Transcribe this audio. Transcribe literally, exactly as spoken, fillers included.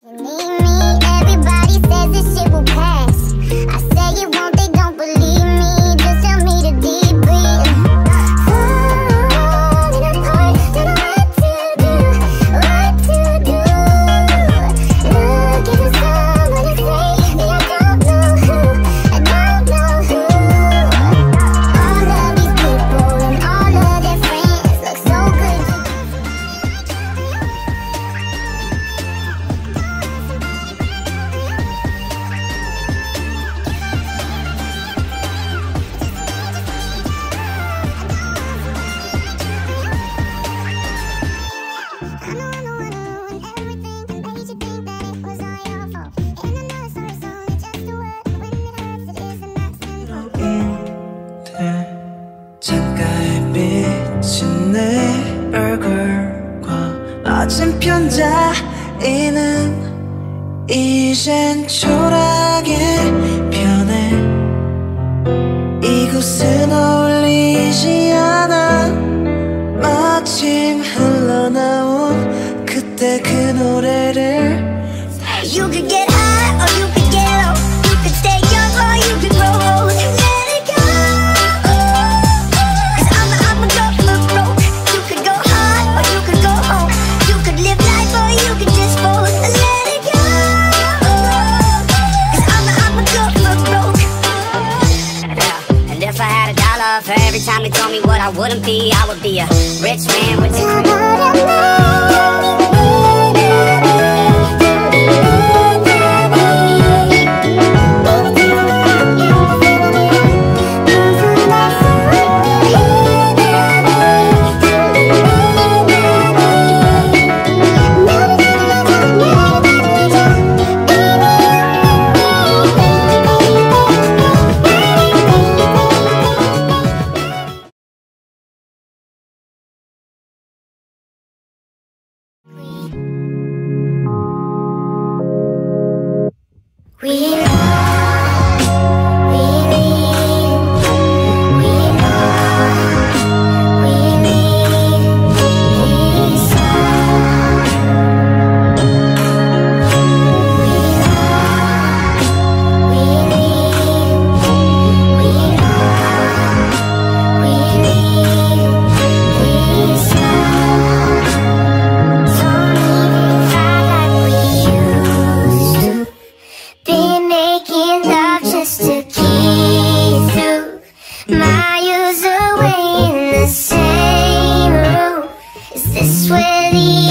You need me, everybody says this shit will pass. I say it won't, they don't believe me. Just tell me to deep breathe. Falling apart, don't know what to do, what to do. Looking for someone to save me, I don't know who, I don't know who. All of these people and all of their friends look so good. 창가에 비친 내 얼굴과 맞은편 자리는 이젠 초라하게 변해. 이곳은 어울리지 않아. 마침 흘러나온 그때 그 노래를. You could get high or you could get low. You could stay young or you could grow old. Let it go. Cause I'm a, I'm a go for broke. You could go high or you could go home. You could live life or you could just fold. Let it go. Cause I'm a, I'm a go for broke. Yeah, and if I had a dollar for every time they told me what I wouldn't be, I would be a rich man with a We miles away in the same room. Is this where the